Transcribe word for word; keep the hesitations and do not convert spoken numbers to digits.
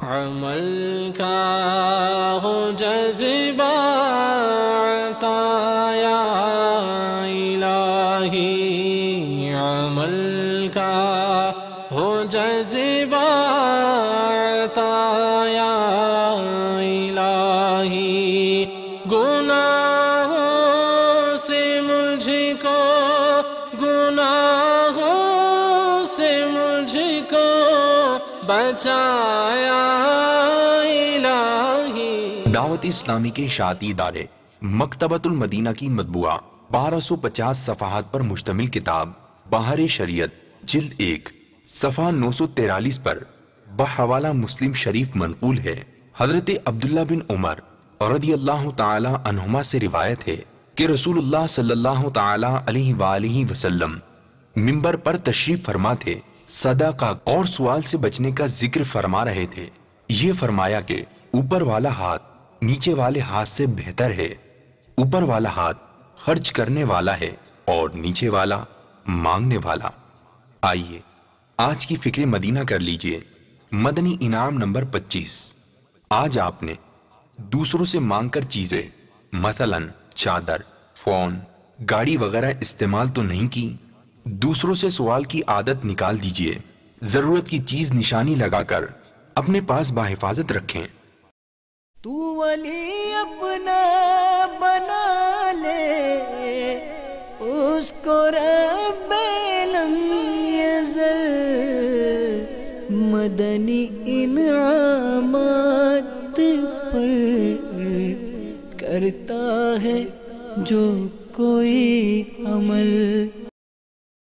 عمل کا ہو جذبہ عطا یا الہی، عمل کا ہو جذبہ عطا یا الہی، گناہوں سے مجھ کو گناہوں سے مجھ کو بچایا الہی۔ دعوت اسلامی کے اشاعتی ادارے مکتبۃ المدینہ کی مطبوعہ بارہ سو پچاس صفحات پر مشتمل کتاب بہار شریعت جلد ایک صفحہ نو سو تیرالیس پر بحوالہ مسلم شریف منقول ہے۔ حضرت عبداللہ بن عمر رضی اللہ تعالی عنہما سے روایت ہے کہ رسول اللہ صلی اللہ تعالی علیہ وآلہ وسلم منبر پر تشریف فرما تھے، صدقہ اور سوال سے بچنے کا ذکر فرما رہے تھے۔ یہ فرمایا کہ اوپر والا ہاتھ نیچے والے ہاتھ سے بہتر ہے، اوپر والا ہاتھ خرچ کرنے والا ہے اور نیچے والا مانگنے والا۔ آئیے آج کی فکر مدینہ کر لیجئے۔ مدنی انعام نمبر پچیس۔ آج آپ نے دوسروں سے مانگ کر چیزیں مثلاً چادر، فون، گاڑی وغیرہ استعمال تو نہیں کی؟ دوسروں سے سوال کی عادت نکال دیجئے۔ ضرورت کی چیز نشانی لگا کر اپنے پاس بحفاظت رکھیں۔ تو ولی اپنا بنا لے، اس کو رب لم یزل مدنی انعامات پر کرتا ہے جو کوئی عمل۔